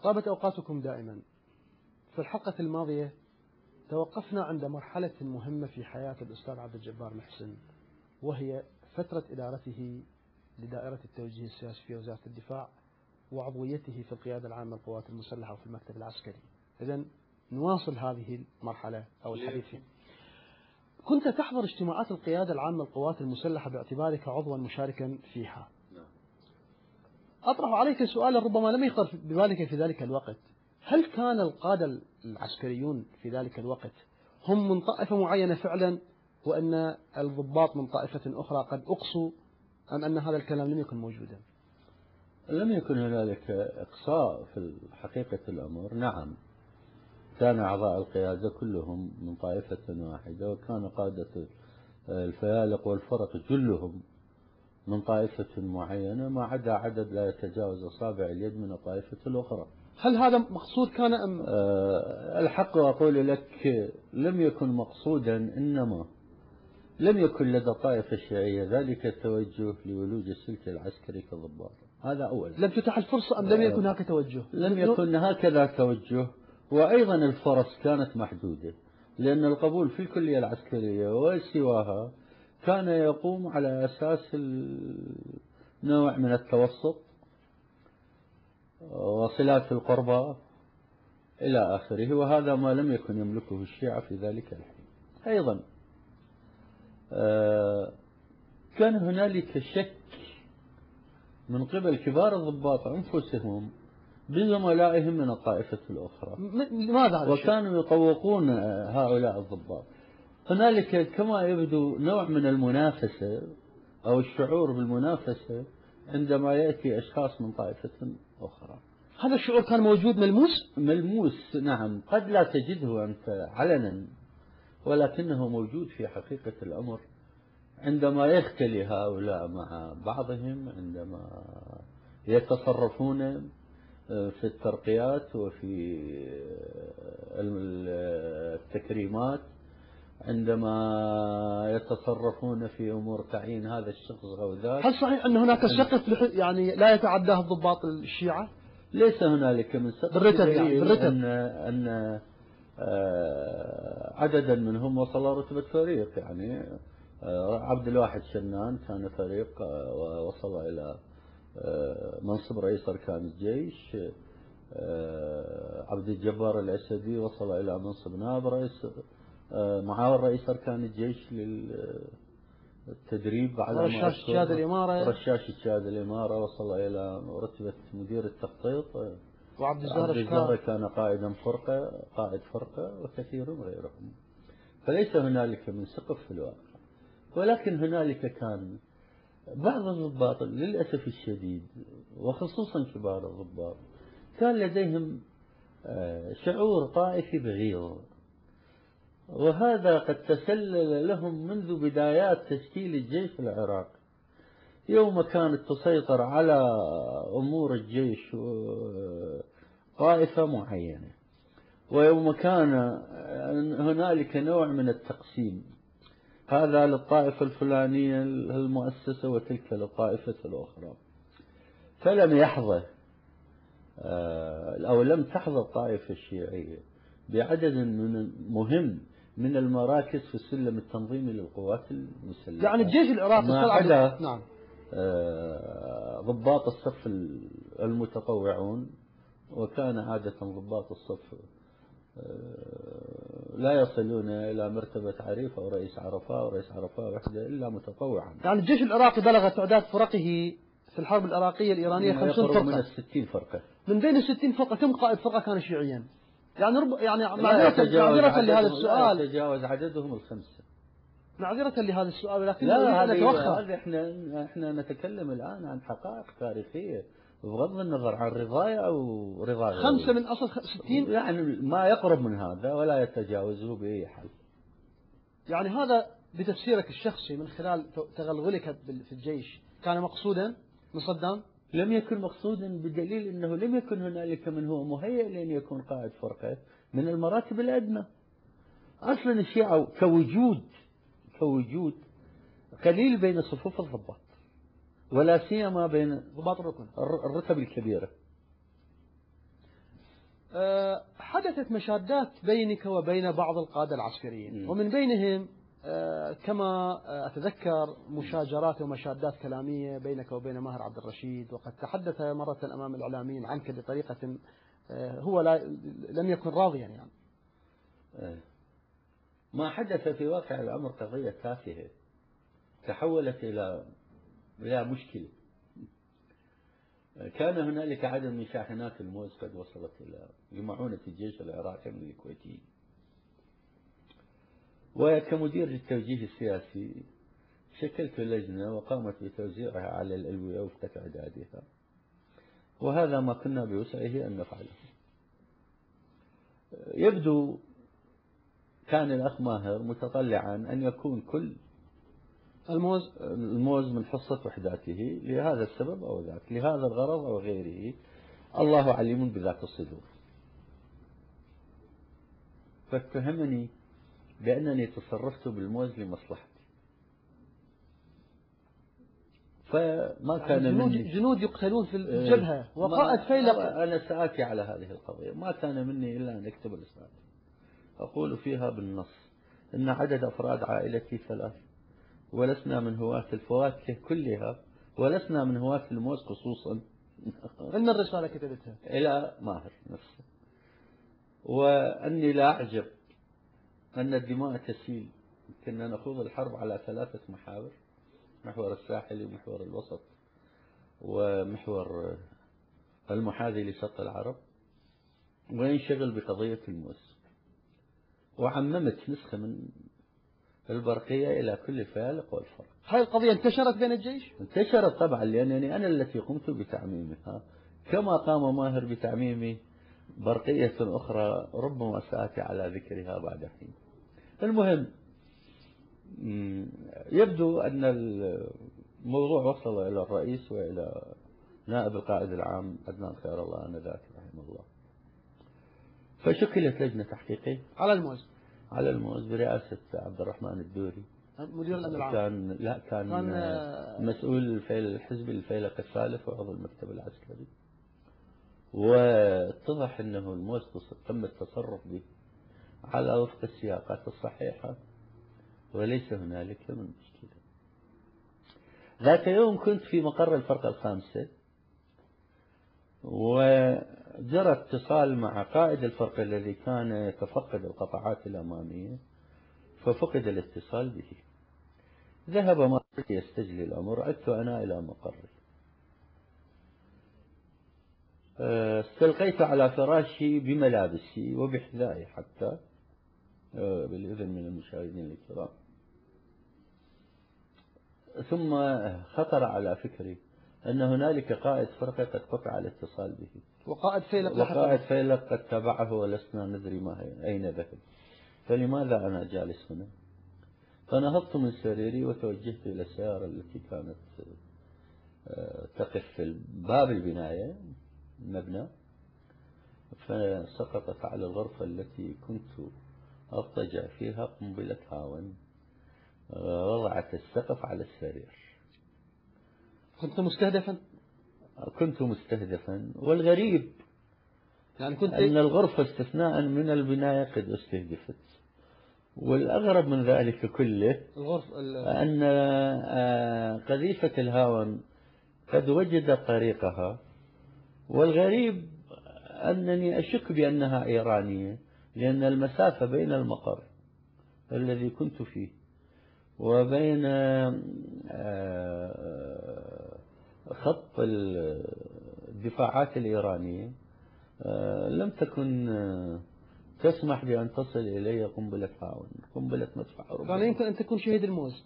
طابت أوقاتكم دائما. في الحلقة الماضية توقفنا عند مرحلة مهمة في حياة الأستاذ عبد الجبار محسن، وهي فترة إدارته لدائرة التوجيه السياسي في وزارة الدفاع وعضويته في القيادة العامة للقوات المسلحة وفي المكتب العسكري. إذن نواصل هذه المرحلة أو الحديث فيها. كنت تحضر اجتماعات القيادة العامة للقوات المسلحة باعتبارك عضوا مشاركا فيها. أطرح عليك سؤالا ربما لم يخطر ببالك في ذلك الوقت: هل كان القادة العسكريون في ذلك الوقت هم من طائفة معينة فعلا، وأن الضباط من طائفة أخرى قد أقصوا، أم أن هذا الكلام لم يكن موجودا؟ لم يكن هنالك إقصاء في حقيقة الأمر. نعم، كان أعضاء القيادة كلهم من طائفة واحدة، وكان قادة الفيالق والفرق جلهم من طائفة معينة، ما عدا عدد لا يتجاوز أصابع اليد من الطائفة الأخرى. هل هذا مقصود كان أم؟ الحق أقول لك لم يكن مقصودا، إنما لم يكن لدى الطائفة الشيعية ذلك التوجه لولوج السلك العسكري كضباط. هذا أولا. لم تتح الفرصة أم لم يكن هكذا توجه؟ لم يكن هكذا توجه، وأيضا الفرص كانت محدودة، لأن القبول في الكلية العسكرية وسواها كان يقوم على أساس نوع من التوسط وصلات القربى إلى آخره، وهذا ما لم يكن يملكه الشيعة في ذلك الحين. أيضا كان هنالك شك من قبل كبار الضباط أنفسهم بزملائهم من الطائفة الأخرى. لماذا؟ وكانوا يطوقون هؤلاء الضباط. هنالك كما يبدو نوع من المنافسة أو الشعور بالمنافسة عندما يأتي أشخاص من طائفة أخرى. هذا الشعور كان موجود ملموس؟ ملموس، نعم. قد لا تجده أنت علنا، ولكنه موجود في حقيقة الأمر عندما يختلي هؤلاء مع بعضهم، عندما يتصرفون في الترقيات وفي التكريمات، عندما يتصرفون في أمور تعيين هذا الشخص أو ذاك. هل صحيح أن هناك سقف يعني لا يتعداه الضباط الشيعة؟ ليس هنالك من سقف، بالرتب يعني بالرتب. أن عددا منهم وصل رتبة فريق. يعني عبد الواحد شنان كان فريق ووصل إلى منصب رئيس أركان الجيش. عبد الجبار الأسدي وصل إلى منصب نائب رئيس معاون رئيس أركان الجيش للتدريب على رشاش شهادة الإمارة. رشاش شهادة الإمارة وصل إلى رتبة مدير التخطيط. وعبد الزهرة كان قائد فرقة وكثير غيرهم. فليس هنالك من سقف في الواقع، ولكن هنالك كان بعض الضباط للأسف الشديد، وخصوصا كبار الضباط، كان لديهم شعور طائفي بغيض، وهذا قد تسلل لهم منذ بدايات تشكيل الجيش العراقي، يوم كانت تسيطر على أمور الجيش طائفة معينة، ويوم كان هنالك نوع من التقسيم، هذا للطائفة الفلانية المؤسسة وتلك للطائفة الأخرى. فلم يحظى أو لم تحظى الطائفة الشيعية بعدد مهم من المراكز في السلم التنظيمي للقوات المسلحة. يعني الجيش العراقي ما عدا نعم ضباط الصف المتطوعون، وكان عادة ضباط الصف لا يصلون إلى مرتبة عريف أو رئيس عرفاء ورئيس عرفاء وحده إلا متطوعا. يعني الجيش العراقي بلغ تعداد فرقه في الحرب العراقية الإيرانية 50 فرقة، من 60 فرقة. من بين 60 فرقة كم قائد فرقة كان شيعيا؟ يعني معذرة لهذا السؤال، لا يتجاوز عددهم الخمسة. معذرة لهذا السؤال، لكن لا، هذا احنا نتكلم الآن عن حقائق تاريخية بغض النظر عن رضايا أو رضايا. 5 من أصل 60، يعني ما يقرب من هذا ولا يتجاوزه بأي حال. يعني هذا بتفسيرك الشخصي من خلال تغلغلك في الجيش كان مقصودا من صدام؟ لم يكن مقصودا بدليل أنه لم يكن هنالك من هو مهيئ لأن يكون قائد فرقة من المراتب الأدنى. أصلا الشيعة كوجود قليل بين صفوف الضباط، ولا سيما بين ضباط الركن الرتب الكبيرة. حدثت مشادات بينك وبين بعض القادة العسكريين، ومن بينهم كما أتذكر مشاجرات ومشادات كلامية بينك وبين ماهر عبد الرشيد، وقد تحدث مرة أمام الإعلاميين عنك بطريقة هو لم يكن راضيا يعني. ما حدث في واقع الأمر قضية تافهة تحولت إلى مشكلة. كان هنالك عدد من شاحنات الموز قد وصلت إلى لمعونة الجيش العراقي من الكويتي، وكمدير للتوجيه السياسي شكلت لجنة وقامت بتوزيعها على الألوية وفق تعدادها، وهذا ما كنا بوسعه أن نفعله. يبدو كان الأخ ماهر متطلعا أن يكون كل الموز من حصة وحداته لهذا السبب أو ذاك، لهذا الغرض أو غيره، الله عليم بذات الصدور. فاتهمني بأنني تصرفت بالموز لمصلحتي، فما كان مني جنود يقتلون في الجبهة وقائد فيلق. أنا سآتي على هذه القضية. ما كان مني إلا أن أكتب الرسالة أقول فيها بالنص إن عدد أفراد عائلتي 3، ولسنا من هواة الفواكه كلها، ولسنا من هواة الموز خصوصا. من الرسالة كتبتها؟ إلى ماهر نفسه. وأني لا أعجب أن الدماء تسيل. كنا نخوض الحرب على 3 محاور: محور الساحلي ومحور الوسط ومحور المحاذي لشط العرب، وينشغل بقضية الموز. وعممت نسخة من البرقية إلى كل فالق والفرق. هاي القضية انتشرت بين الجيش؟ انتشرت طبعا، لأنني أنا التي قمت بتعميمها، كما قام ماهر بتعميم برقية أخرى ربما سآتي على ذكرها بعد حين. المهم، يبدو أن الموضوع وصل إلى الرئيس وإلى نائب القائد العام عدنان خير الله آنذاك رحمه الله، فشكلت لجنة تحقيقية على الموز برئاسة عبد الرحمن الدوري مدير الأمن العام. كان مسؤول الحزب الفيلق الثالث وعضو المكتب العسكري. واتضح أنه الموز تم التصرف به على وفق السياقات الصحيحة وليس هنالك من مشكلة. ذات يوم كنت في مقر الفرقة 5، وجرى اتصال مع قائد الفرقة الذي كان يتفقد القطاعات الأمامية، ففقد الاتصال به. ذهب ماهر يستجلي الأمر، عدت أنا إلى مقري. استلقيت على فراشي بملابسي وبحذائي حتى بالإذن من المشاهدين الكرام. ثم خطر على فكري أن هنالك قائد فرقة قد قطع الاتصال به، وقائد فيلق قد تابعه ولسنا ندري أين ذهب، فلماذا أنا جالس هنا؟ فنهضت من سريري وتوجهت إلى السيارة التي كانت تقف في باب البناية المبنى، فسقطت على الغرفة التي كنت أضطجع فيها قنبلة هاون وضعت السقف على السرير. كنت مستهدفا. والغريب يعني أن الغرفة استثناء من البناية قد استهدفت. والأغرب من ذلك كله أن قذيفة الهاون قد وجدت طريقها. والغريب أنني أشك بأنها إيرانية، لأن المسافة بين المقر الذي كنت فيه وبين خط الدفاعات الإيرانية لم تكن تسمح بأن تصل إلي قنبلة هاون، قنبلة مدفع. كان يمكن أن تكون شهيد الموز.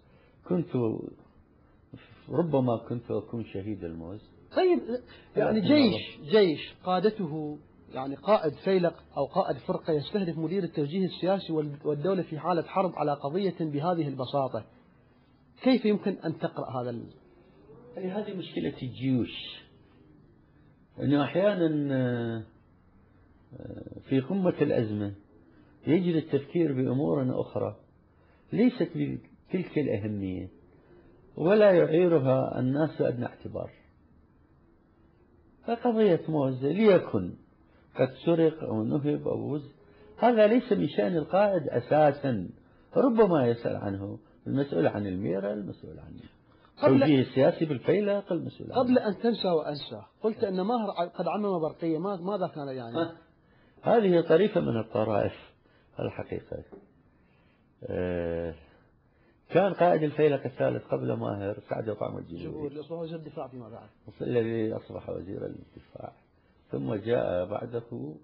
ربما كنت أكون شهيد الموز. طيب، يعني جيش قادته، يعني قائد فيلق أو قائد فرقة يستهدف مدير التوجيه السياسي والدولة في حالة حرب على قضية بهذه البساطة، كيف يمكن أن تقرأ هذا هذه مشكلة الجيوش، أنه أحيانا في قمة الأزمة يجري التفكير بأمور أخرى ليست بتلك الأهمية ولا يعيرها الناس أدنى اعتبار. فقضية موز ليكن قد سرق أو نهب أو وزن، هذا ليس من شأن القائد أساسا. ربما يسأل عنه المسؤول عن الميرة، المسؤول عن التوجيه السياسي بالفيلق، المسؤول عنه. قبل أن تنسى وأنسى، قلت أن ماهر قد عمم برقية، ماذا كان يعني؟ هذه طريقة من الطرائف الحقيقة. كان قائد الفيلق الثالث قبل ماهر سعد طعم الجبوري، اللي أصبح وزير الدفاع فيما بعد، الذي أصبح وزير الدفاع، ثم جاء بعده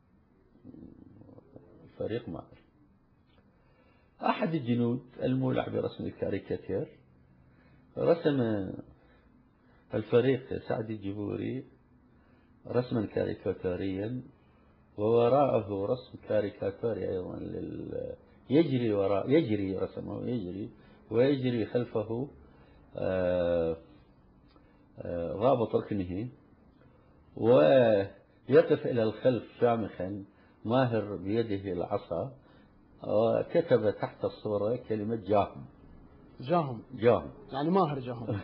فريق ماهر. أحد الجنود المولع برسم الكاريكاتير رسم الفريق سعد الجبوري رسما كاريكاتوريا، ووراءه رسم كاريكاتوري أيضا يجري رسمه يجري، ويجري خلفه ضابط ركنه، ويقف إلى الخلف شامخا ماهر بيده العصا، وكتب تحت الصورة كلمة جاهم يعني ماهر جاهم.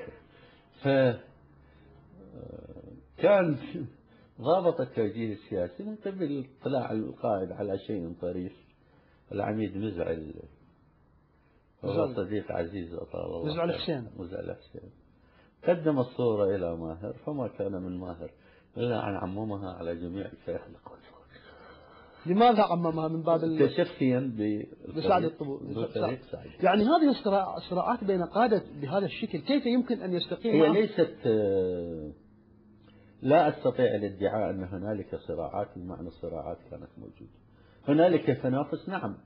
كان ضابط التوجيه السياسي من قبل اطلاع القائد على شيء طريف العميد مزعل، هو صديق عزيز أطال الله، مزعل حسين، قدم الصورة إلى ماهر، فما كان من ماهر إلا أن عممها على جميع الفيلق. لماذا عممها؟ من باب تشفيا بسعد الطبوع. يعني هذه الصراعات بين قادة بهذا الشكل كيف يمكن أن يستقيم؟ هي ليست، لا أستطيع الادعاء أن هنالك صراعات بمعنى الصراعات كانت موجودة. هنالك تنافس، نعم،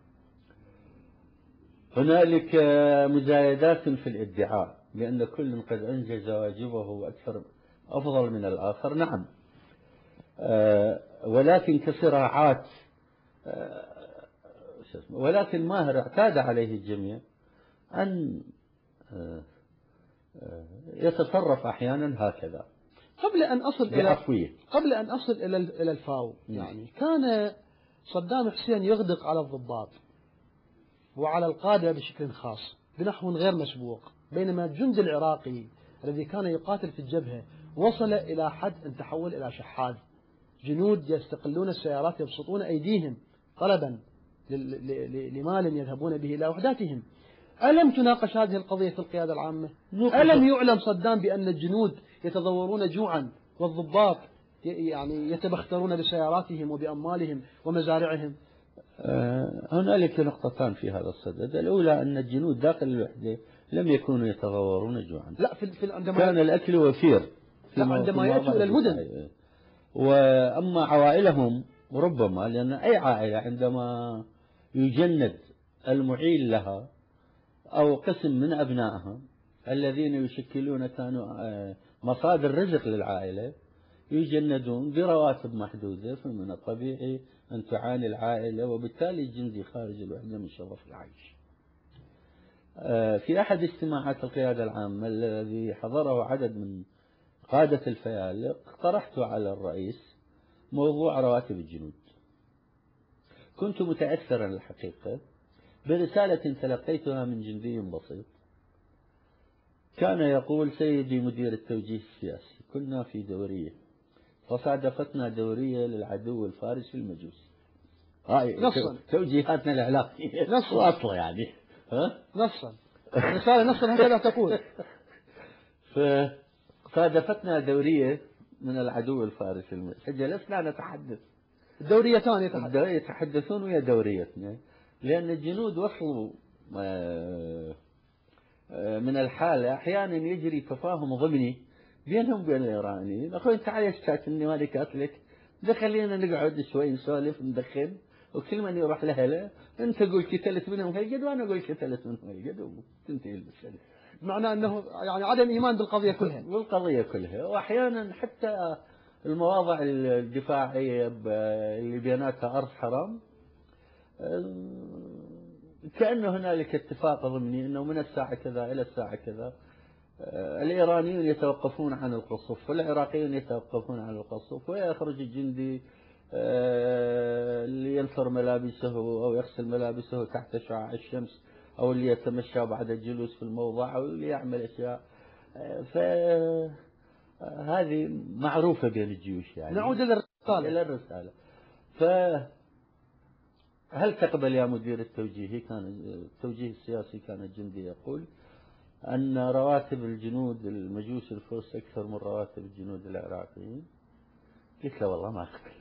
هنالك مزايدات في الادعاء لأن كل قد أنجز واجبه أفضل من الآخر، نعم، ولكن كصراعات، ولكن ماهر اعتاد عليه الجميع أن يتصرف أحيانا هكذا. قبل أن أصل إلى الفاو، يعني كان صدام حسين يغدق على الضباط وعلى القادة بشكل خاص بنحو غير مسبوق، بينما الجند العراقي الذي كان يقاتل في الجبهة وصل إلى حد أن تحول إلى شحاذ، جنود يستقلون السيارات يبسطون أيديهم طلبا لمال يذهبون به إلى وحداتهم. ألم تناقش هذه القضية في القيادة العامة؟ ألم يعلم صدام بأن الجنود يتضورون جوعا والضباط يعني يتبخترون بسياراتهم وبأموالهم ومزارعهم؟ هنالك نقطتان في هذا الصدد. الأولى أن الجنود داخل الوحدة لم يكونوا يتضورون جوعا، لا، كان الأكل وفير عندما يأتوا إلى المدن. وأما عوائلهم ربما، لأن أي عائلة عندما يجند المعيل لها أو قسم من أبنائها الذين يشكلون كانوا مصادر رزق للعائلة يجندون برواتب محدودة، فمن الطبيعي أن تعاني العائلة، وبالتالي الجندي خارج الوحدة من شرف العيش. في أحد اجتماعات القيادة العامة الذي حضره عدد من قادة الفيالق اقترحت على الرئيس موضوع رواتب الجنود. كنت متأثرا الحقيقة برسالة تلقيتها من جندي بسيط كان يقول: سيدي مدير التوجيه السياسي، كنا في دورية فصادفتنا دورية للعدو الفارسي المجوسي. نصا توجيهاتنا الإعلامية واصلة يعني نصا رسالة نصا هكذا تقول. فصادفتنا دورية من العدو الفارسي المجوسي، فجلسنا نتحدث، الدوريتان يتحدثون ويا دوريتنا، لأن الجنود وصلوا من الحالة أحيانا يجري تفاهم ضمني بينهم وبين الإيرانيين. أخوي أنت عايش تاكلني مالي كاتلك، خلينا نقعد شوي نسولف ندخن، وكل من يروح لهلا أنت قول كتلت منهم هالقد وأنا أقول كتلت منهم هالقد وتنتهي المسألة. معناه أنه يعني عدم إيمان بالقضية كلها. وأحيانا حتى المواضع الدفاعية اللي بيناتها أرض حرام كأن هنالك اتفاق ضمني أنه من الساعة كذا إلى الساعة كذا الإيرانيون يتوقفون عن القصف والعراقيون يتوقفون عن القصف، ويخرج الجندي اللي ينثر ملابسه أو يغسل ملابسه تحت شعاع الشمس، أو اللي يتمشى بعد الجلوس في الموضع، أو اللي يعمل أشياء. فهذه معروفة بين الجيوش يعني. نعود إلى الرسالة. هل تقبل يا مدير التوجيهي؟ كان التوجيه السياسي كان الجندي يقول أن رواتب الجنود المجوس الفرس أكثر من رواتب الجنود العراقيين. قلت له والله ما أقبل.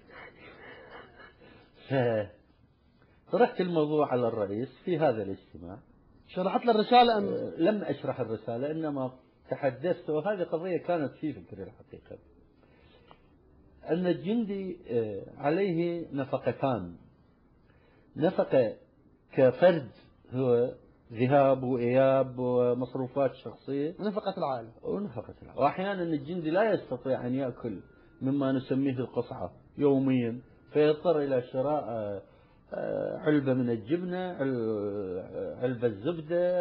فطرحت الموضوع على الرئيس في هذا الاجتماع. شرحت له الرسالة أم؟ لم أشرح الرسالة، إنما تحدثت، وهذه قضية كانت في فكري الحقيقة، أن الجندي عليه نفقتان: نفقة كفرد هو ذهاب وإياب ومصروفات شخصية، ونفقة العائلة. وأحيانا الجندي لا يستطيع أن يأكل مما نسميه القصعة يوميا، فيضطر إلى شراء علبة من الجبنة، علبة الزبدة،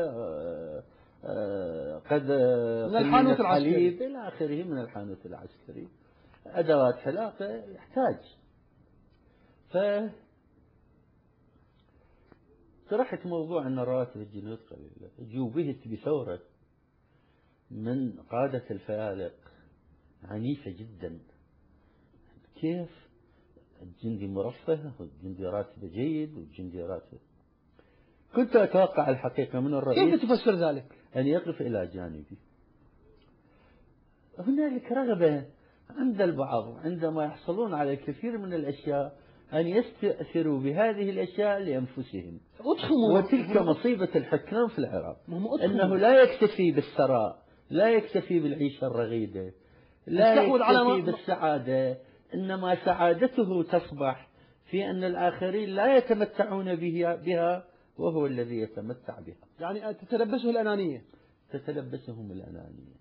قد من الحانوت العسكري إلى آخره من الحانوت العسكري، أدوات حلاقة يحتاج. طرحت موضوع أن رواتب الجنود قليلة. جوبهت بثورة من قادة الفيالق عنيفة جدا. كيف الجندي مرفه والجندي راتبه جيد والجندي راتبه؟ كنت أتوقع الحقيقة من الرئيس كيف تفسر ذلك؟ أن يقف إلى جانبي. هنالك رغبة عند البعض عندما يحصلون على الكثير من الأشياء أن يستأثروا بهذه الأشياء لأنفسهم، وتلك مصيبة الحكام في العراق، أنه لا يكتفي بالثراء، لا يكتفي بالعيشة الرغيدة، لا يكتفي بالسعادة، إنما سعادته تصبح في أن الآخرين لا يتمتعون بها وهو الذي يتمتع بها. يعني تتلبسه الأنانية. تتلبسهم الأنانية.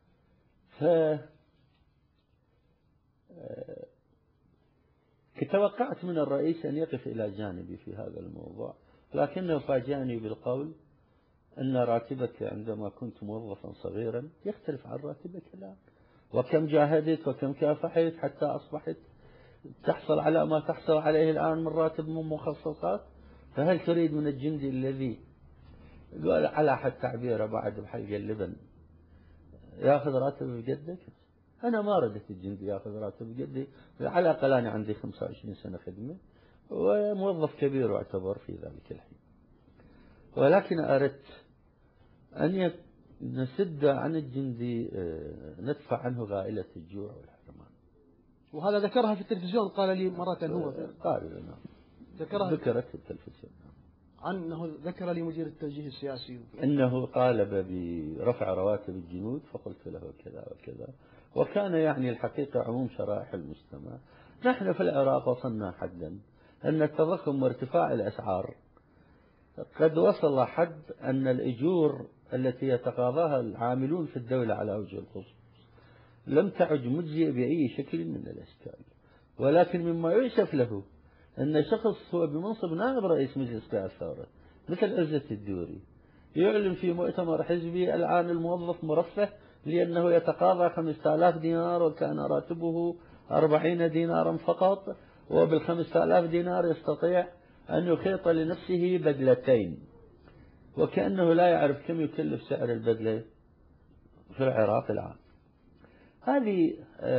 توقعت من الرئيس أن يقف إلى جانبي في هذا الموضوع، لكنه فاجأني بالقول أن راتبك عندما كنت موظفا صغيرا يختلف عن راتبك الآن، وكم جاهدت وكم كافحت حتى أصبحت تحصل على ما تحصل عليه الآن من راتب من مخصصات. فهل تريد من الجندي الذي قال على حد تعبيره بعد بحلق اللبن ياخذ راتب بجدك؟ أنا ما ردت الجندي ياخذ راتب بجدي، على الأقل أنا عندي 25 سنة خدمة وموظف كبير واعتبر في ذلك الحين، ولكن أردت أن نسد عن الجندي، ندفع عنه غائلة الجوع والحرمان. وهذا ذكرها في التلفزيون، قال لي مرة هو قال نعم، ذكرت في التلفزيون عنه، ذكر لي مدير التوجيه السياسي أنه طالب برفع رواتب الجنود، فقلت له كذا وكذا، وكان يعني الحقيقة عموم شرائح المجتمع. نحن في العراق وصلنا حدا أن التضخم وارتفاع الأسعار قد وصل حد أن الأجور التي يتقاضاها العاملون في الدولة على وجه الخصوص لم تعد مجزية بأي شكل من الأشكال. ولكن مما يؤسف له أن شخص هو بمنصب نائب رئيس مجلس قيادة الثورة مثل عزة الدوري يعلن في مؤتمر حزبي الآن الموظف مرفه لأنه يتقاضى 5000 دينار وكان راتبه 40 دينارا فقط، وبال5000 دينار يستطيع أن يخيط لنفسه بدلتين، وكأنه لا يعرف كم يكلف سعر البدلة في العراق الآن. هذه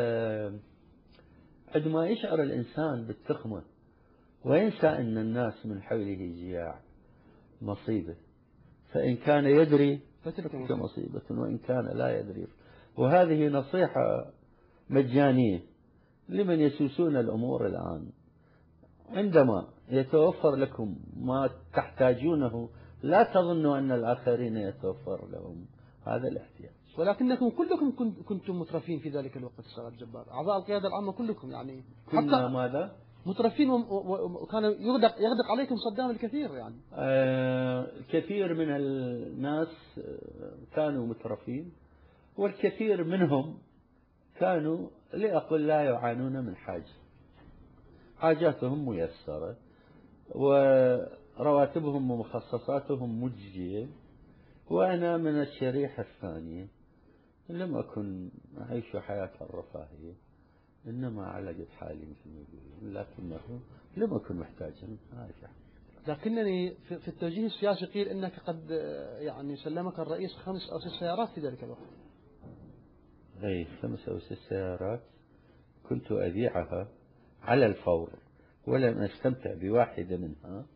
عندما يشعر الإنسان بالتخمة وينسى أن الناس من حوله جياع مصيبة، فإن كان يدري فتلك مصيبة وإن كان لا يدري. وهذه نصيحة مجانية لمن يسوسون الأمور الآن. عندما يتوفر لكم ما تحتاجونه لا تظنوا أن الآخرين يتوفر لهم هذا الاحتياج. ولكنكم كلكم كنتم مترفين في ذلك الوقت أستاذ عبد الجبار، أعضاء القيادة العامة كلكم يعني كنا ماذا؟ مترفين، وكان يغدق عليكم صدام الكثير يعني. كثير من الناس كانوا مترفين، والكثير منهم كانوا لأقل لا يعانون من حاجاتهم ميسرة ورواتبهم ومخصصاتهم مجزية. وأنا من الشريحة الثانية لم أكن أعيش حياة الرفاهية، إنما على قد حالي مثل ما يقولون، لكنه لم أكن محتاجا. لكنني في التوجيه السياسي قيل إنك قد يعني سلمك الرئيس 5 أو 6 سيارات في ذلك الوقت. أي 5 أو 6 سيارات كنت أبيعها على الفور ولم أستمتع بواحدة منها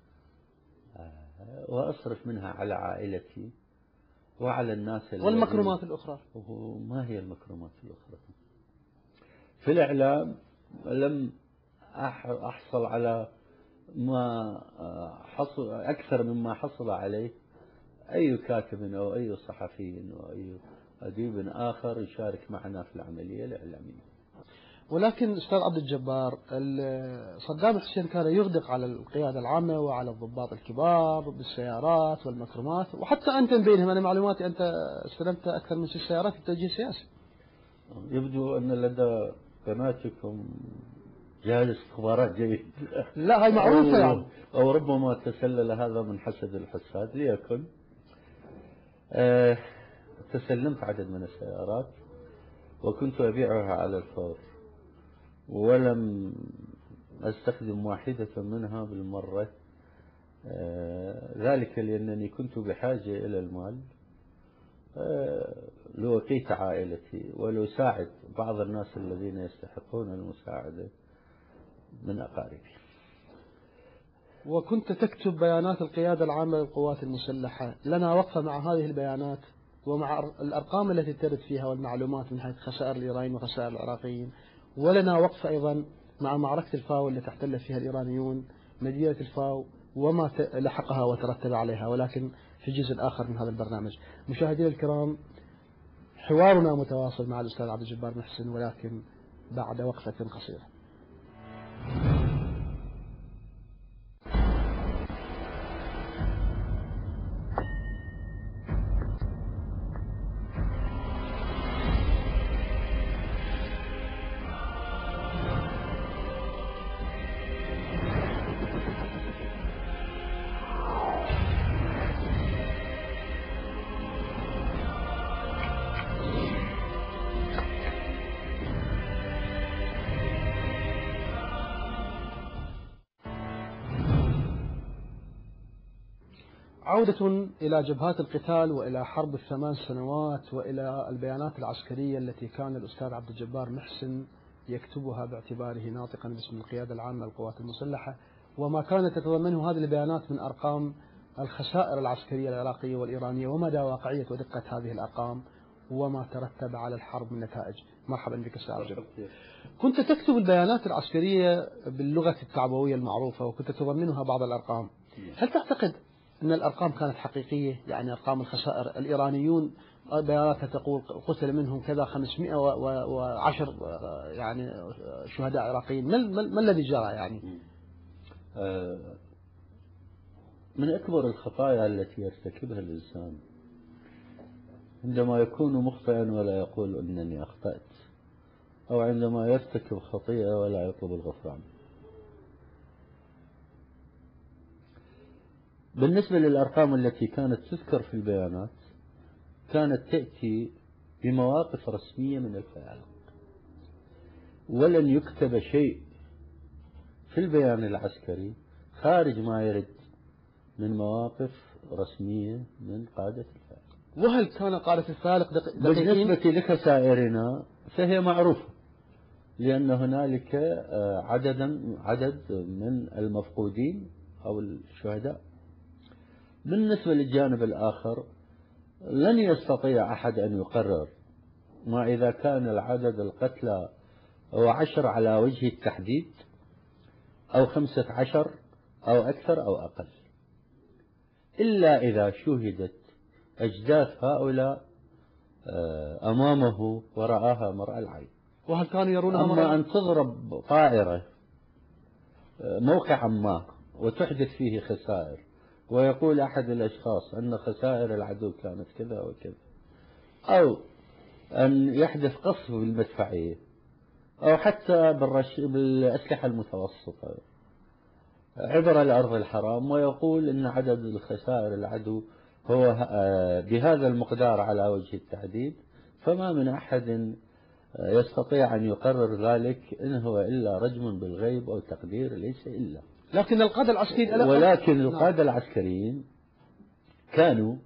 وأصرف منها على عائلتي وعلى الناس والمكرمات الأخرى. ما هي المكرمات الأخرى؟ في الإعلام لم أحصل على ما حصل أكثر مما حصل عليه أي كاتب أو أي صحفي أو أي أديب آخر يشارك معنا في العملية الإعلامية. ولكن أستاذ عبد الجبار، صدام حسين كان يغدق على القيادة العامة وعلى الضباط الكبار بالسيارات والمكرمات، وحتى أنت من بينهم. أنا معلوماتي أنت استلمت أكثر من 6 سيارات في التوجيه السياسي. يبدو أن لدى قناتكم جهاز استخبارات جيد. لا هاي معروفة يعني. أو ربما تسلل هذا من حسد الحساد ليكن. تسلمت عدد من السيارات وكنت أبيعها على الفور، ولم أستخدم واحدة منها بالمرة، ذلك لأنني كنت بحاجة إلى المال لأقيت عائلتي ولأساعد بعض الناس الذين يستحقون المساعدة من أقاربي. وكنت تكتب بيانات القيادة العامة للقوات المسلحة. لنا وقفة مع هذه البيانات ومع الأرقام التي ترد فيها والمعلومات من حيث خسائر الإيرانيين وخسائر العراقيين. ولنا وقفة أيضا مع معركة الفاو التي احتل فيها الإيرانيون مدينة الفاو وما لحقها وترتب عليها، ولكن في الجزء الآخر من هذا البرنامج. مشاهدينا الكرام، حوارنا متواصل مع الأستاذ عبد الجبار محسن، ولكن بعد وقفة قصيرة. عودة إلى جبهات القتال وإلى حرب ال8 سنوات وإلى البيانات العسكرية التي كان الأستاذ عبد الجبار محسن يكتبها باعتباره ناطقا باسم القيادة العامة للقوات المسلحة، وما كانت تتضمنه هذه البيانات من أرقام الخسائر العسكرية العراقية والإيرانية ومدى واقعية ودقة هذه الأرقام وما ترتب على الحرب من نتائج. مرحبا بك أستاذ عبد الجبار. كنت تكتب البيانات العسكرية باللغة التعبوية المعروفة وكنت تضمنها بعض الأرقام. هل تعتقد أن الأرقام كانت حقيقية؟ يعني أرقام الخسائر الإيرانيون بياناتها تقول قتل منهم كذا 510 يعني شهداء عراقيين. ما الذي جرى يعني؟ من أكبر الخطايا التي يرتكبها الإنسان عندما يكون مخطئا ولا يقول أنني أخطأت، أو عندما يرتكب خطيئة ولا يطلب الغفران. بالنسبة للأرقام التي كانت تذكر في البيانات كانت تأتي بمواقف رسمية من الفيالق، ولن يكتب شيء في البيان العسكري خارج ما يرد من مواقف رسمية من قادة الفيالق. وهل كان قادة الفيالق بالنسبة لخسائرنا فهي معروفة، لأن هنالك عدد من المفقودين أو الشهداء. بالنسبة للجانب الآخر لن يستطيع أحد أن يقرر ما إذا كان العدد القتلى هو 10 على وجه التحديد أو 15 أو أكثر أو أقل، إلا إذا شوهدت أجداث هؤلاء أمامه ورآها مرأى العين. وهل كانوا يرونها أما أن تضرب طائرة موقعا ما وتحدث فيه خسائر ويقول أحد الأشخاص أن خسائر العدو كانت كذا وكذا، أو أن يحدث قصف بالمدفعية أو حتى بالأسلحة المتوسطة عبر الأرض الحرام ويقول أن عدد الخسائر العدو هو بهذا المقدار على وجه التحديد، فما من أحد يستطيع أن يقرر ذلك إن هو إلا رجم بالغيب أو تقدير ليس إلا. لكن القادة العسكريين ولكن القادة العسكريين كانوا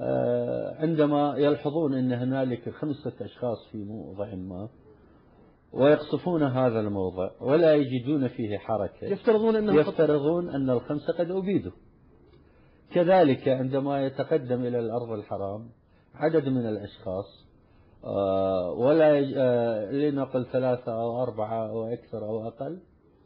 عندما يلحظون أن هنالك 5 أشخاص في موضع ما ويقصفون هذا الموضع ولا يجدون فيه حركة، يفترضون أن الخمسة قد أبيدوا. كذلك عندما يتقدم إلى الأرض الحرام عدد من الأشخاص ولا لنقل 3 أو 4 أو أكثر أو أقل،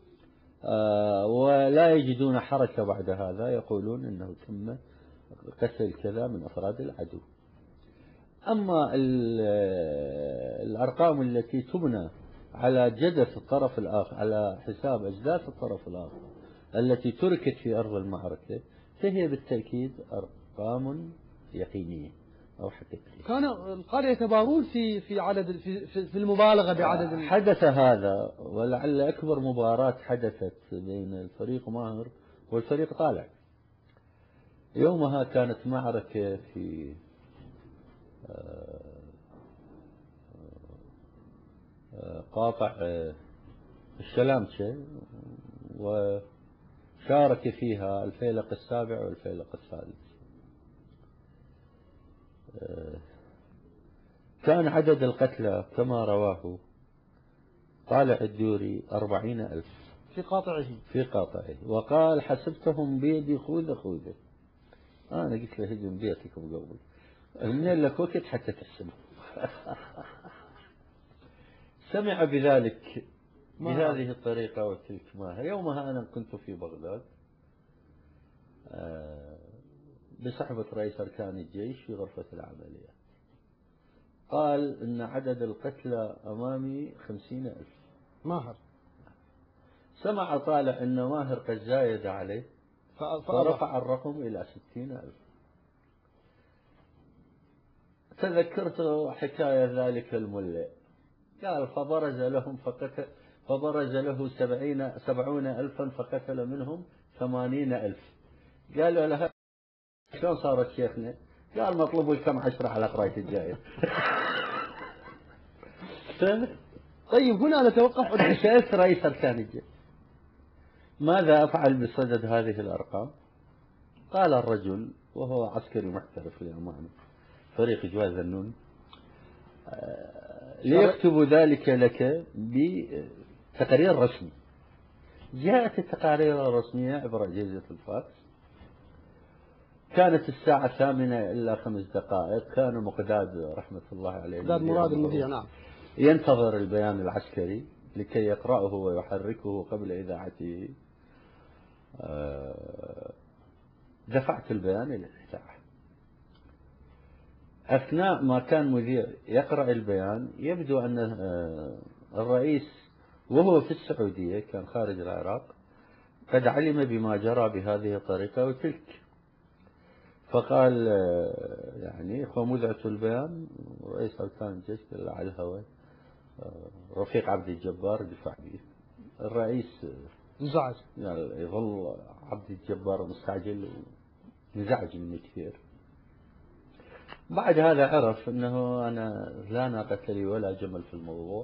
ولا يجدون حركة بعد هذا، يقولون إنه تم قتل كذا من أفراد العدو. أما الأرقام التي تبنى على جدث الطرف الآخر، على حساب أجداث الطرف الآخر التي تركت في أرض المعركة، فهي بالتأكيد أرقام يقينية أو حقيقية. كان القادة يتبارون في عدد في المبالغة بعدد. حدث هذا، ولعل أكبر مباراة حدثت بين الفريق ماهر والفريق طالع. يومها كانت معركة في قاطع الشلامشة، وشارك فيها الفيلق السابع والفيلق الثالث. كان عدد القتلى كما رواه طالع الدوري 40,000 في قاطعه، وقال حسبتهم بيدي خوذة. أنا قلت له هجم بيتك أبو قبل، من لك وقت حتى تحسبه. سمع بذلك بهذه الطريقة وتلك ماهر. يومها أنا كنت في بغداد بصحبة رئيس أركان الجيش في غرفة العمليات. قال إن عدد القتلى أمامي 50,000. ماهر سمع طالع إن ماهر قد زايد عليه فرفع الرقم إلى 60,000. تذكرت حكاية ذلك الملئ، قال فبرز له 70,000 فقتل منهم 80,000. قالوا له شلون صارت شيخنا؟ قال مطلوب الكم 10 على قراية الجاية. طيب هنا نتوقف. سألت رئيس أركان الجيش ماذا أفعل بصدد هذه الأرقام؟ قال الرجل وهو عسكري محترف للأمانة فريق جواز النون، ليكتب ذلك لك بتقرير رسمي. جاءت التقارير الرسمية عبر أجهزة الفاكس. كانت الساعة 8 إلا 5 دقائق. كان مقداد رحمة الله عليه، مقداد مراد المذيع، نعم، ينتظر البيان العسكري لكي يقرأه ويحركه قبل إذاعته. دفعت البيان إلى الإذاعة. أثناء ما كان مذيع يقرأ البيان يبدو أن الرئيس وهو في السعودية كان خارج العراق قد علم بما جرى بهذه الطريقة وتلك، فقال يعني ومذعة البيان رئيس أركان الجيش على الهواء رفيق عبد الجبار دفع به. الرئيس انزعج، يعني يظل عبد الجبار مستعجل ونزعج مني كثير. بعد هذا عرف أنه أنا لا ناقة لي ولا جمل في الموضوع،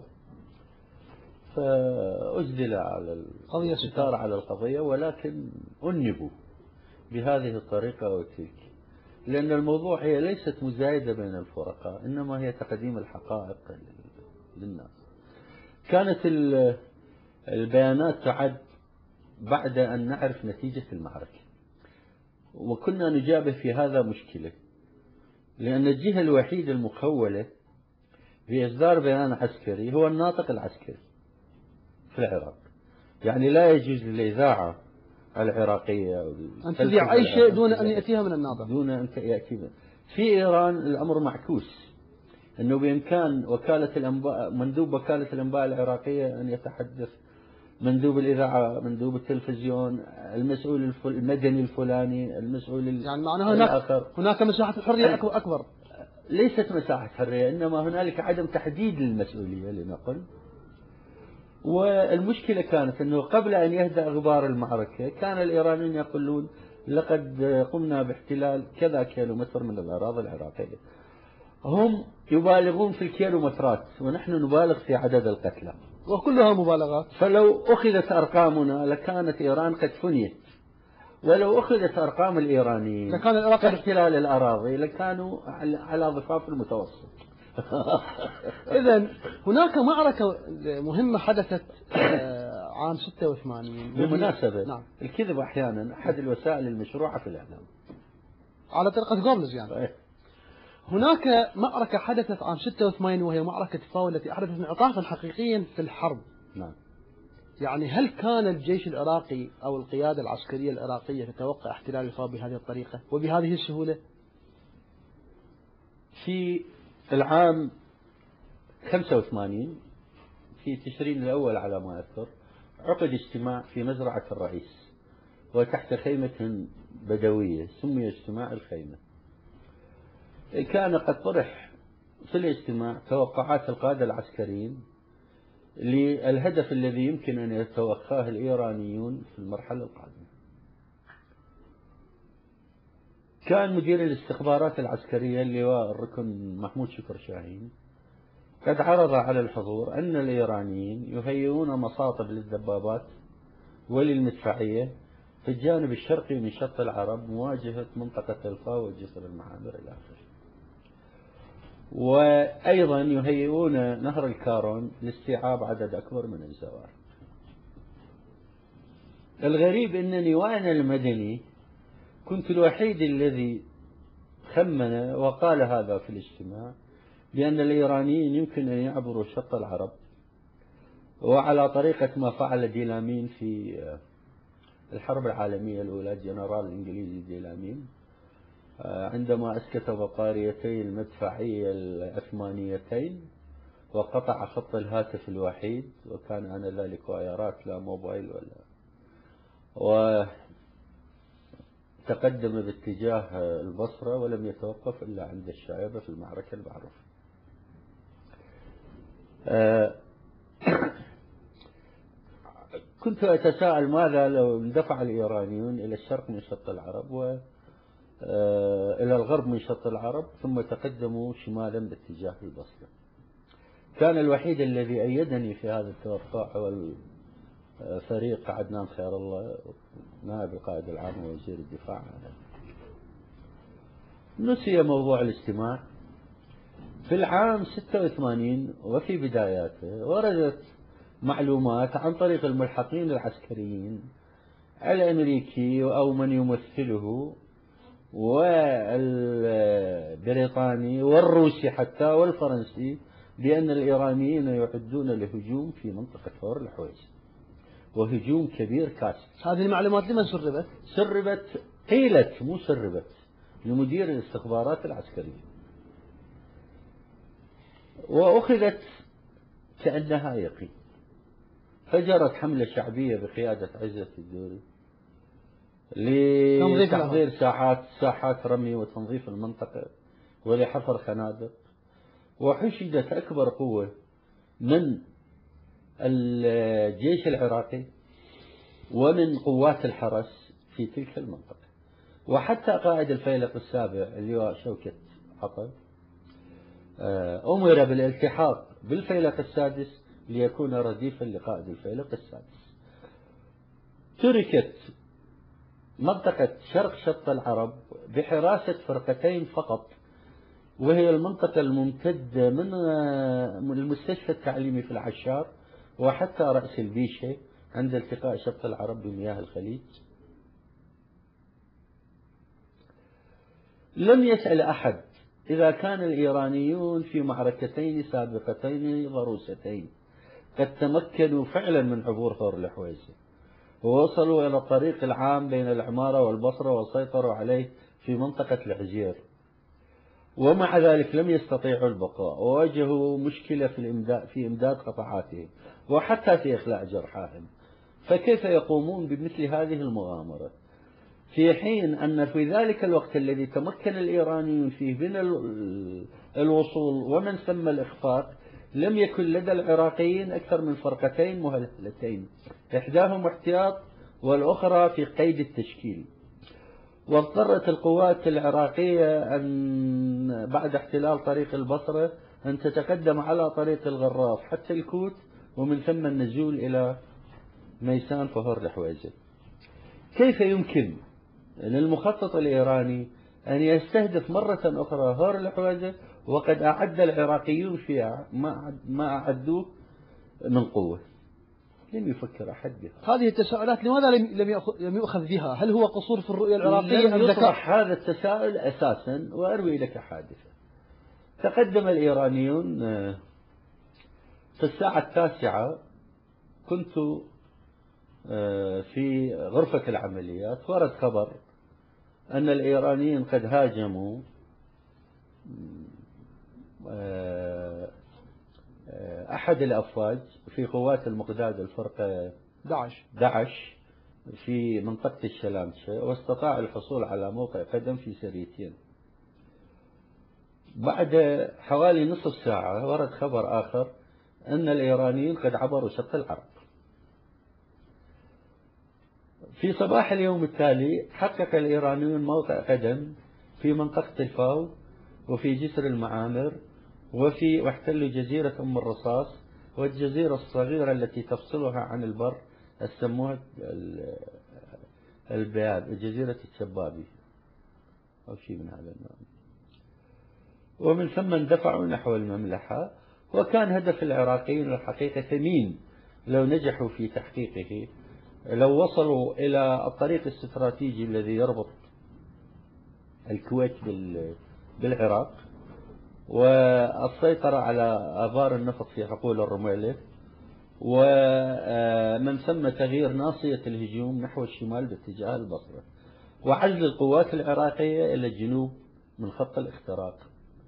فأجدل على الستار على القضية، ولكن أنبوا بهذه الطريقة وتلك، لأن الموضوع هي ليست مزايدة بين الفرقاء، إنما هي تقديم الحقائق للناس. كانت البيانات تعد بعد أن نعرف نتيجة المعركة، وكنا نجابه في هذا مشكلة، لأن الجهة الوحيدة المخولة بإصدار بيان عسكري هو الناطق العسكري في العراق. يعني لا يجوز للإذاعة العراقية أن تذيع أي شيء دون أن يأتيها من الناطق، دون أن يأتي. في إيران الأمر معكوس، أنه بإمكان وكالة الأنباء، مندوب وكالة الأنباء العراقية أن يتحدث، مندوب الإذاعة، مندوب التلفزيون، المسؤول المدني الفلاني، المسؤول يعني معناها هناك مساحة الحرية أكبر. ليست مساحة حرية، إنما هنالك عدم تحديد للمسؤولية لنقل. والمشكلة كانت أنه قبل أن يهدأ غبار المعركة كان الإيرانيين يقولون لقد قمنا باحتلال كذا كيلومتر من الأراضي العراقية. هم يبالغون في الكيلومترات ونحن نبالغ في عدد القتلى، وكلها مبالغات. فلو أخذت أرقامنا لكانت إيران قد فنيت، ولو أخذت أرقام الإيرانيين لكان العراق في احتلال الأراضي لكانوا على ضفاف المتوسط. إذن هناك معركة مهمة حدثت عام 86. بالمناسبة نعم. الكذب أحيانا أحد الوسائل المشروعة في الإعلام على طريقة جوبلز يعني. هناك معركة حدثت عام 86 وهي معركة فاو التي أحدثت انعطافا حقيقيا في الحرب. نعم. يعني هل كان الجيش العراقي أو القيادة العسكرية العراقية تتوقع احتلال الفاو بهذه الطريقة وبهذه السهولة؟ في العام 85 في تشرين الأول على ما أذكر عقد اجتماع في مزرعة الرئيس وتحت خيمة بدوية سمي اجتماع الخيمة. كان قد طرح في الاجتماع توقعات القادة العسكريين للهدف الذي يمكن أن يتوخاه الإيرانيون في المرحلة القادمة. كان مدير الاستخبارات العسكرية اللواء الركن محمود شكر شاهين قد عرض على الحضور أن الإيرانيين يهيئون مصاطب للدبابات وللمدفعية في الجانب الشرقي من شط العرب مواجهة منطقة الفاو وجسر المعابر إلى آخره. وأيضا يهيئون نهر الكارون لاستيعاب عدد أكبر من الزوار. الغريب أنني وأنا المدني كنت الوحيد الذي خمن وقال هذا في الاجتماع بأن الإيرانيين يمكن أن يعبروا شط العرب، وعلى طريقة ما فعل ديلامين في الحرب العالمية الأولى، الجنرال الإنجليزي ديلامين عندما أسكت بطاريتي المدفعية العثمانيتين وقطع خط الهاتف الوحيد، وكان آنذاك وايرات لا موبايل وتقدم باتجاه البصرة ولم يتوقف إلا عند الشائبة في المعركة المعروفة. كنت أتساءل ماذا لو اندفع الإيرانيون إلى الشرق من شط العرب وإلى الغرب من شط العرب ثم تقدموا شمالا باتجاه البصرة. كان الوحيد الذي أيدني في هذا التوقع هو فريق عدنان خير الله نائب القائد العام ووزير الدفاع. نسي موضوع الاجتماع. في العام 86 وفي بداياته وردت معلومات عن طريق الملحقين العسكريين الأمريكي أو من يمثله والبريطاني والروسي حتى والفرنسي بأن الإيرانيين يعدون لهجوم في منطقة هور الحويجة، وهجوم كبير كاسح. هذه المعلومات لمن سربت؟ سربت قيلت مو سربت لمدير الاستخبارات العسكرية، وأخذت كأنها يقين. فجرت حملة شعبية بقيادة عزة الدوري لتحضير ساحات رمي وتنظيف المنطقة ولحفر خنادق، وحشدت أكبر قوة من الجيش العراقي ومن قوات الحرس في تلك المنطقة. وحتى قائد الفيلق السابع اللواء شوكت عطب أمر بالالتحاق بالفيلق السادس ليكون رديفا لقائد الفيلق السادس. تركت منطقة شرق شط العرب بحراسة فرقتين فقط، وهي المنطقة الممتدة من المستشفى التعليمي في العشار وحتى رأس البيشة عند التقاء شط العرب بمياه الخليج. لم يسأل أحد إذا كان الإيرانيون في معركتين سابقتين ضروستين قد تمكنوا فعلا من عبور هور الحويجة ووصلوا إلى الطريق العام بين العمارة والبصرة وسيطروا عليه في منطقة العجير، ومع ذلك لم يستطيعوا البقاء وواجهوا مشكلة في إمداد قطعاتهم وحتى في إخلاء جرحاهم. فكيف يقومون بمثل هذه المغامرة في حين أن في ذلك الوقت الذي تمكن الإيرانيون فيه من الوصول ومن ثم الإخفاق لم يكن لدى العراقيين أكثر من فرقتين مهلهلتين، إحداهم احتياط والأخرى في قيد التشكيل. واضطرت القوات العراقية أن بعد احتلال طريق البصرة أن تتقدم على طريق الغراف حتى الكوت ومن ثم النزول إلى ميسان فهور الحويجة. كيف يمكن للمخطط الإيراني أن يستهدف مرة أخرى هور الحويجة وقد أعد العراقيون فيها ما أعدوه من قوة. لم يفكر أحد بها. هذه التساؤلات لماذا لم يؤخذ بها؟ هل هو قصور في الرؤية العراقية لم أم ذكاء؟ يطرح هذا التساؤل أساسا. وأروي لك حادثة. تقدم الإيرانيون في الساعة 9 كنت في غرفة العمليات، ورد خبر أن الإيرانيين قد هاجموا أحد الأفواج في قوات المقداد الفرقة داعش في منطقة الشلامشة، واستطاع الحصول على موقع قدم في سريتين. بعد حوالي نصف ساعة ورد خبر آخر أن الإيرانيين قد عبروا شط العرب. في صباح اليوم التالي حقق الإيرانيون موقع قدم في منطقة الفاو وفي جسر المعامر واحتلوا جزيرة أم الرصاص والجزيرة الصغيرة التي تفصلها عن البر سموها البياب، جزيرة الشبابي أو شيء من هذا النوع. ومن ثم اندفعوا نحو المملحة. وكان هدف العراقيين الحقيقة ثمين لو نجحوا في تحقيقه، لو وصلوا إلى الطريق الاستراتيجي الذي يربط الكويت بالعراق، والسيطرة على آبار النفط في حقول الرميلة، ومن ثم تغيير ناصية الهجوم نحو الشمال باتجاه البصرة، وعزل القوات العراقية إلى الجنوب من خط الاختراق.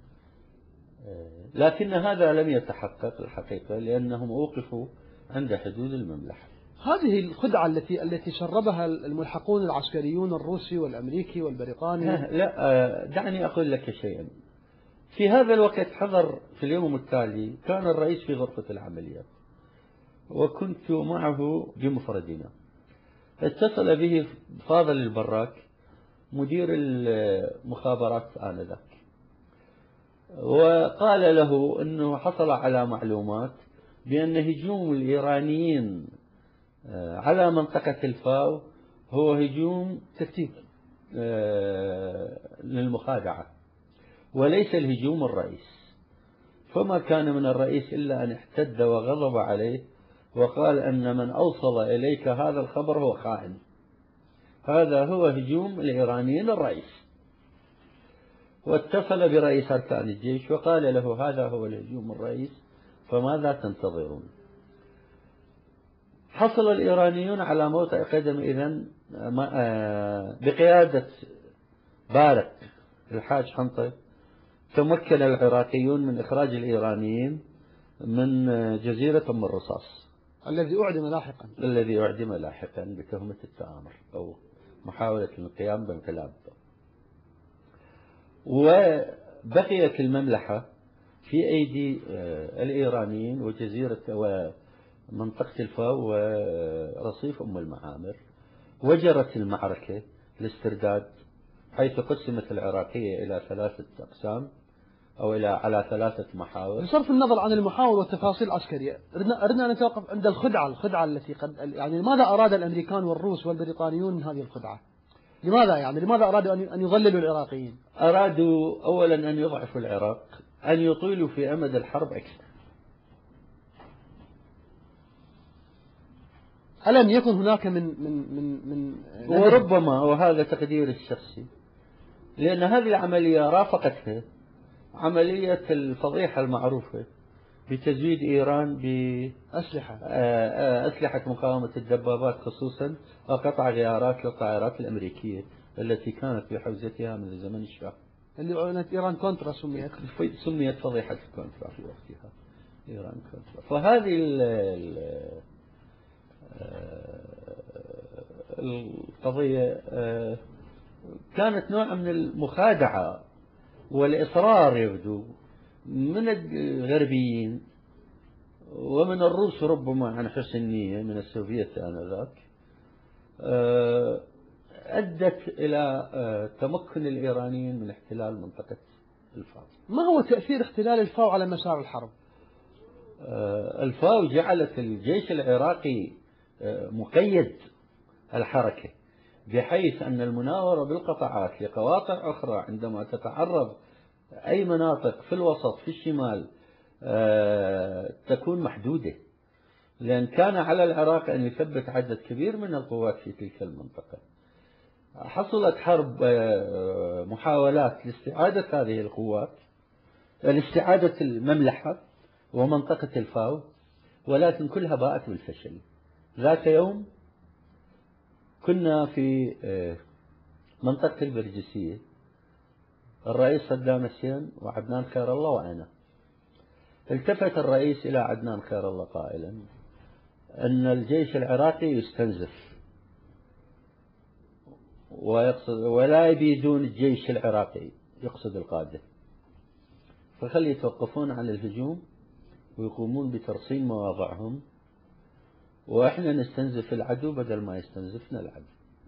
لكن هذا لم يتحقق الحقيقة، لأنهم أوقفوا عند حدود المملحة. هذه الخدعة التي شربها الملحقون العسكريون الروسي والأمريكي والبريطاني. لا، دعني أقول لك شيئا. في هذا الوقت حضر في اليوم التالي كان الرئيس في غرفة العمليات، وكنت معه بمفردنا. اتصل به فاضل البراك مدير المخابرات آنذاك، وقال له أنه حصل على معلومات بأن هجوم الإيرانيين على منطقة الفاو هو هجوم تكتيك للمخادعة وليس الهجوم الرئيس. فما كان من الرئيس إلا أن احتد وغضب عليه وقال أن من أوصل إليك هذا الخبر هو خائن، هذا هو هجوم الإيرانيين الرئيس. واتصل برئيس أركان الجيش وقال له هذا هو الهجوم الرئيس، فماذا تنتظرون؟ حصل الإيرانيون على موقع قدم إذن بقيادة بارق الحاج حنطة. تمكن العراقيون من إخراج الإيرانيين من جزيرة أم الرصاص الذي أعدم لاحقا بتهمة التآمر أو محاولة القيام بانقلاب. وبقيت المملحة في أيدي الإيرانيين وجزيرة ومنطقة الفاو ورصيف أم المعامر. وجرت المعركة الاسترداد، حيث قسمت العراقية إلى 3 أقسام أو على 3 محاور. بصرف النظر عن المحاور والتفاصيل العسكرية، أردنا أن نتوقف عند الخدعة التي يعني لماذا أراد الأمريكان والروس والبريطانيون من هذه الخدعة؟ لماذا أرادوا أن يضللوا العراقيين؟ أرادوا أولا أن يضعفوا العراق، أن يطيلوا في أمد الحرب أكثر. ألم يكن هناك من وربما، وهذا تقدير الشخصي، لأن هذه العملية رافقتها عملية الفضيحة المعروفة بتزويد إيران بأسلحة مقاومة الدبابات خصوصا، وقطع غيارات للطائرات الأمريكية التي كانت بحوزتها من زمن الشاه، اللي أعلنت إيران كونترا، سميت فضيحة الكونترا في وقتها إيران كونترا. فهذه القضية كانت نوع من المخادعة والإصرار يبدو من الغربيين ومن الروس ربما عن حسن نية من السوفيت آنذاك، أدت إلى تمكن الإيرانيين من احتلال منطقة الفاو. ما هو تأثير احتلال الفاو على مسار الحرب؟ الفاو جعلت الجيش العراقي مقيد الحركة، بحيث أن المناورة بالقطعات لقواطع أخرى عندما تتعرض أي مناطق في الوسط في الشمال تكون محدودة، لأن كان على العراق أن يثبت عدد كبير من القوات في تلك المنطقة. حصلت حرب محاولات لاستعادة هذه القوات، لاستعادة المملحة ومنطقة الفاو، ولكن كلها باءت بالفشل. ذات يوم كنا في منطقة البرجسية، الرئيس صدام حسين وعدنان خير الله وأنا. التفت الرئيس إلى عدنان خير الله قائلا أن الجيش العراقي يستنزف ولا يبيدون الجيش العراقي، يقصد القادة، فخلي يتوقفون عن الهجوم ويقومون بترسيم مواضعهم، وإحنا نستنزف العدو بدل ما يستنزفنا العدو.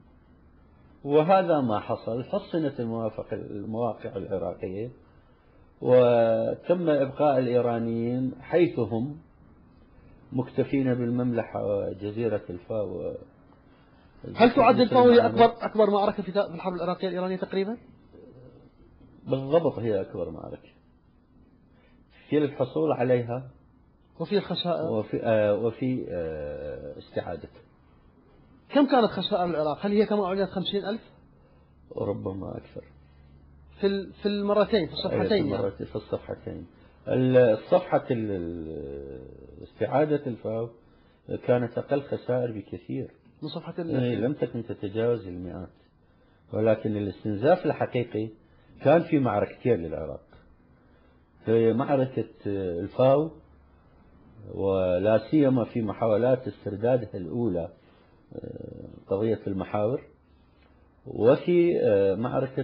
وهذا ما حصل. حصنت المواقع العراقية وتم إبقاء الإيرانيين حيث هم مكتفين بالمملحة وجزيرة الفاو. هل تعد الفاو هي أكبر معركة في الحرب العراقية الإيرانية تقريبا؟ بالضبط هي أكبر معركة في الحصول عليها وفي الخسائر وفي استعادته. كم كانت خسائر العراق؟ هل هي كما أعلنت 50,000؟ ربما أكثر في المرتين، في الصفحتين يعني. في الصفحتين. الصفحة استعادة الفاو كانت أقل خسائر بكثير من صفحة لم تكن تتجاوز المئات، ولكن الاستنزاف الحقيقي كان في معركتين للعراق، في معركة الفاو ولا سيما في محاولات استردادها الأولى قضية المحاور، وفي معركة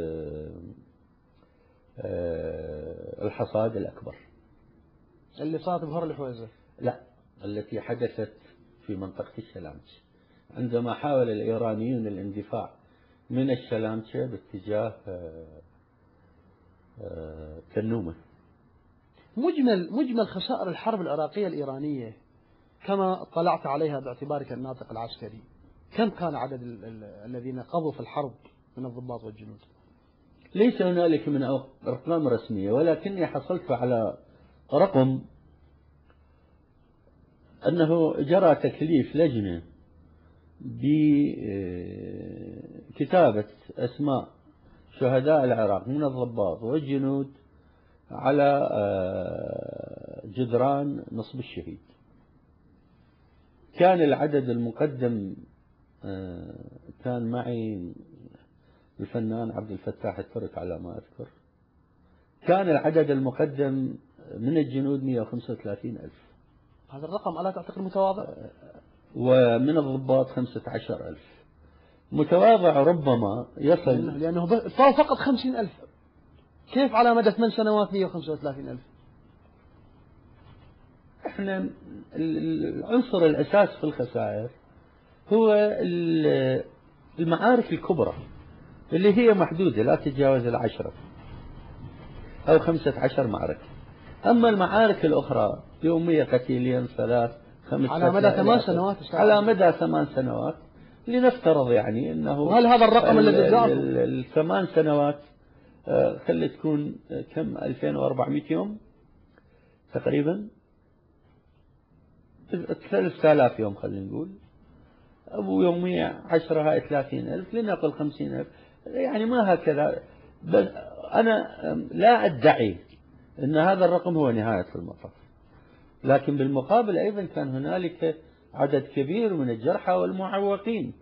الحصاد الأكبر اللي صارت بهر الحويزة. لا، التي حدثت في منطقة الشلامشة عندما حاول الإيرانيون الاندفاع من الشلامشة باتجاه كنومة. مجمل خسائر الحرب العراقية الإيرانية كما اطلعت عليها باعتبارك الناطق العسكري، كم كان عدد الذين قضوا في الحرب من الضباط والجنود؟ ليس هنالك من أرقام رسمية، ولكني حصلت على رقم أنه جرى تكليف لجنة بكتابة أسماء شهداء العراق من الضباط والجنود على جدران نصب الشهيد. كان العدد المقدم، كان معي الفنان عبد الفتاح الترك على ما أذكر، كان العدد المقدم من الجنود 135,000. هذا الرقم ألا تعتقد متواضع؟ ومن الضباط 15,000. متواضع ربما يصل، لأنه فقط 50,000، كيف على مدى 8 سنوات 135,000؟ احنا العنصر الأساس في الخسائر هو المعارك الكبرى اللي هي محدودة لا تتجاوز 10 أو 15 معركة. أما المعارك الأخرى يومية، قتيلين، 3 5 على مدى 8 سنوات. على مدى 8 سنوات لنفترض يعني أنه. وهل هذا الرقم الذي جاء؟ ال8 سنوات خلي تكون كم، 2400 يوم تقريبا، 3000 يوم خلينا نقول، أبو يومية 10 هاي 30,000، لنقل 50,000، يعني ما هكذا. بس أنا لا أدعي أن هذا الرقم هو نهاية المطاف، لكن بالمقابل أيضا كان هنالك عدد كبير من الجرحى والمعوقين،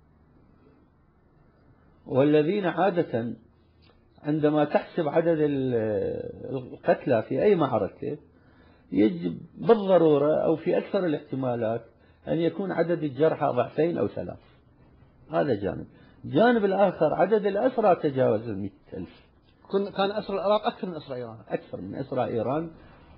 والذين عادة عندما تحسب عدد القتلى في أي معركة يجب بالضرورة أو في أكثر الاحتمالات أن يكون عدد الجرحى 2 أو 3. هذا جانب الآخر عدد الأسرى تجاوز 100,000. كان أسرى العراق أكثر من أسرى إيران. أكثر من أسرى إيران.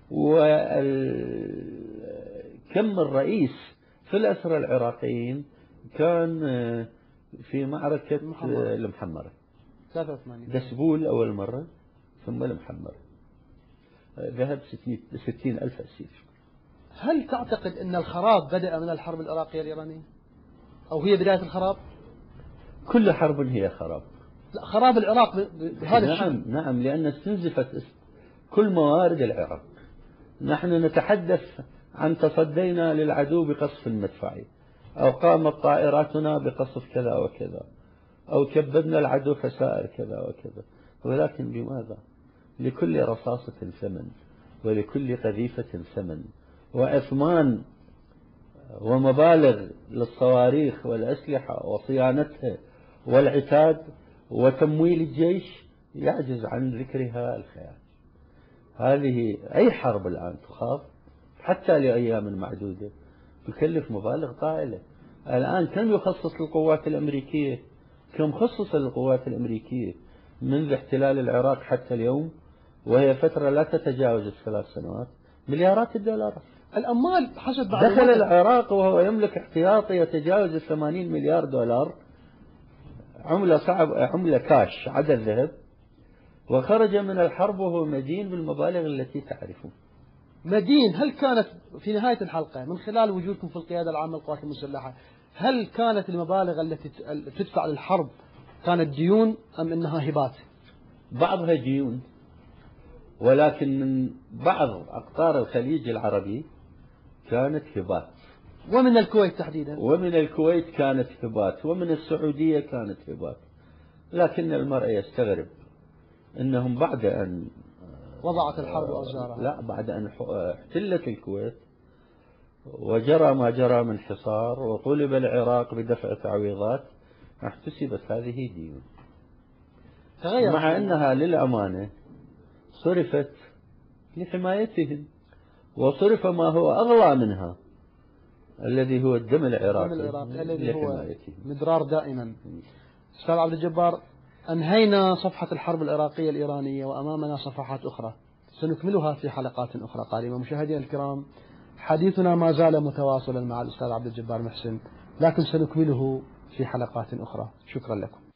وكم الرئيس في الأسرى العراقيين كان في معركة المحمرة 83 دسبول أول مرة، ثم المحمرة ذهب 60,000 أسير. هل تعتقد أن الخراب بدأ من الحرب العراقية الإيرانية، أو هي بداية الخراب؟ كل حرب هي خراب، لا، خراب العراق بهذا الشكل. نعم، لأن استنزفت كل موارد العراق. نحن نتحدث عن تصدينا للعدو بقصف مدفعي، أو قامت طائراتنا بقصف كذا وكذا، أو كبدنا العدو خسائر كذا وكذا. ولكن بماذا؟ لكل رصاصة ثمن، ولكل قذيفة ثمن، وأثمان ومبالغ للصواريخ والأسلحة وصيانتها والعتاد وتمويل الجيش يعجز عن ذكرها الخيال. هذه أي حرب الآن تخاض حتى لأيام معدودة تكلف مبالغ طائلة. الآن كم يخصص للقوات الأمريكية؟ كم خصص للقوات الأمريكية منذ احتلال العراق حتى اليوم، وهي فترة لا تتجاوز ال3 سنوات؟ مليارات الدولارات. الأموال حسب دخل العراق وهو يملك احتياطي يتجاوز 80 مليار دولار عملة عملة كاش عدد ذهب، وخرج من الحرب وهو مدين بالمبالغ التي تعرفون. مدين. هل كانت في نهاية الحلقة من خلال وجودكم في القيادة العامة للقوات المسلحة، هل كانت المبالغ التي تدفع للحرب كانت ديون أم أنها هبات؟ بعضها ديون، ولكن من بعض أقطار الخليج العربي كانت هبات، ومن الكويت تحديدا. ومن الكويت كانت هبات، ومن السعودية كانت هبات. لكن المرء يستغرب أنهم بعد أن وضعت الحرب أوزارها، لا، بعد أن احتلت الكويت وجرى ما جرى من حصار وطلب العراق بدفع تعويضات، احتسبت هذه ديون، مع أنها للأمانة صرفت لحمايتهم، وصرف ما هو أغلى منها الذي هو الدم العراقي الذي هو مدرار دائما. أستاذ عبد الجبار، أنهينا صفحة الحرب العراقية الإيرانية وأمامنا صفحات أخرى سنكملها في حلقات أخرى قادمة. مشاهدينا الكرام، حديثنا ما زال متواصلا مع الأستاذ عبد الجبار محسن، لكن سنكمله في حلقات أخرى. شكرا لكم.